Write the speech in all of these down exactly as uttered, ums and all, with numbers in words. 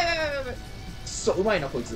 ばいやばいやばいやばい。くそう、うまいな、こいつ。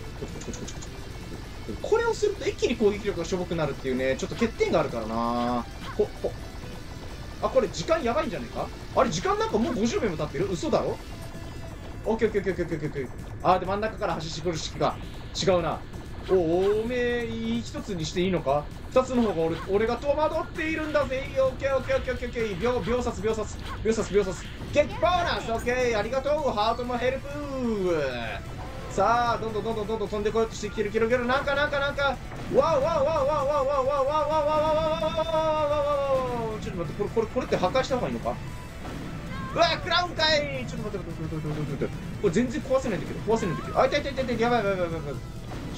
これをすると一気に攻撃力がしょぼくなるっていうね、ちょっと欠点があるからな。ほ、ほ。あ、これ時間やばいんじゃねえか。あれ、時間なんかもうごじゅうびょうも経ってる。嘘だろ。オッケーオッケーオッケーオッケーオッケー。あー、で真ん中から走ってくる式が違うな。おおめえ一つにしていいのか。二つの方が俺俺が戸惑っているんだぜ。オッケーオッケーオッケーオッケーオッケー。秒秒殺秒殺秒殺秒殺。ゲットボーナス。オッケー、ありがとう。ハートもヘルプ。さあどんどんどんどんどんどん飛んでこようとしてきてるけどけど、なんかなんかなんかわわわわわわわわわわわわわわわ。ちょっと待って、これこれこれって破壊した方がいいのか。うわクラウンかい。ちょっと待って待って待って待って待って。これ全然壊せないんだけど壊せないんだけど。あ、痛い痛い痛い痛い。やばいやばいやばいやばい。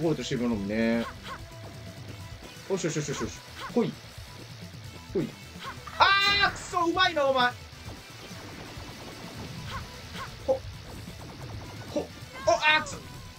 こようとしてるのにね。よしよしよしよしよし。ほい。ほい。あーくそ、うまいな、お前。ほ。ほ。お、あーくそ。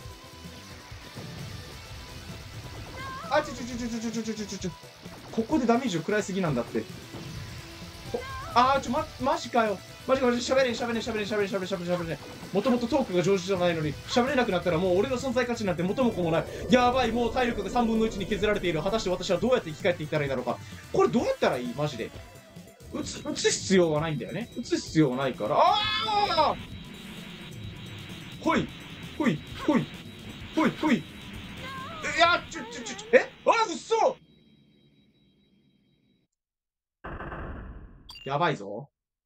あ、ちょちょちょちょちょちょちょちょちょちょ。ここでダメージを食らいすぎなんだって。ほ。あー、ちょ、ま、マジかよ。マジかマジか、喋れん、喋れん、喋れん、喋れん、喋れん、喋れん、喋れん。もともとトークが上手じゃないのに、喋れなくなったらもう俺の存在価値なんて元も子もない。やばい、もう体力がさんぶんのいちに削られている。果たして私はどうやって生き返っていったらいいだろうか。これどうやったらいいマジで。打つ、打つ必要はないんだよね。打つ必要はないから。ああほい、ほい、ほい、ほい、ほい。いや、ちょ、ちょ、ちょ、ちょ、えあ、うっそやばいぞ。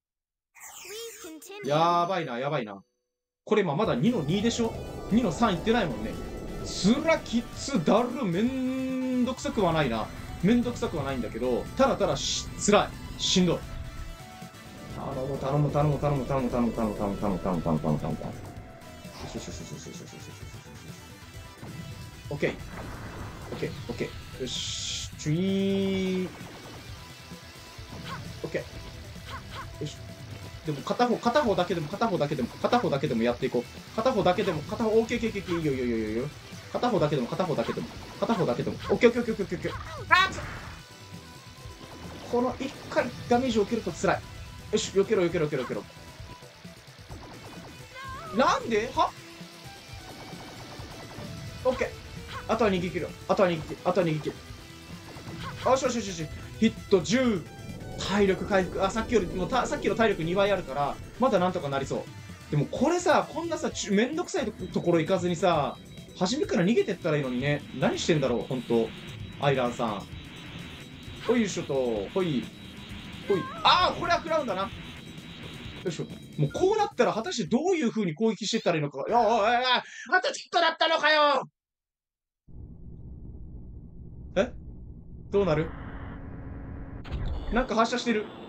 やばいな、やばいな。これ今まだにのにでしょ ?に のさんいってないもんね。つらきつだるめんどくさくはないな。めんどくさくはないんだけど、ただただし、つらい。しんどい。頼む、頼む、頼む、頼む、頼む、頼む、頼む、頼む、頼む、頼む、頼む、頼む、頼む、頼む。よしよしよしよしよしよしよしよしよし。オッケー。オッケー、オッケー。よし。チュイー。オッケー。よし。でも片方、片方だけでも、片方だけでも、片方だけでもやっていこう。片方だけでも、片方、オッケー、オッケー、オッケー、いいよ、いいよ、いいよ、いいよ。片方だけでも、片方だけでも、片方だけでも、オッケー、オッケー、オッケー、オッケー、オッケー。あこの一回ダメージを受けると辛い。よし、避けろ、避けろ、避けろ、避けろ。なんではオッケー。あとは逃げ切る。あとは逃げ切る。あとは逃げ切る。よしよしよしよし。ヒットじゅう。体力回復。あ、さっきよりもた、さっきの体力にばいあるから、まだなんとかなりそう。でもこれさ、こんなさ、ちめんどくさいところ行かずにさ、初めから逃げてったらいいのにね。何してんだろう、ほんと。アイランさん。ほいしょと、ほい。ほい。ああ、これは食らうんだな。よいしょ。もうこうなったら果たしてどういう風に攻撃してったらいいのか。いや、おいおいおい、あとちょっとだったのかよ。えどうなる？なんか発射してる。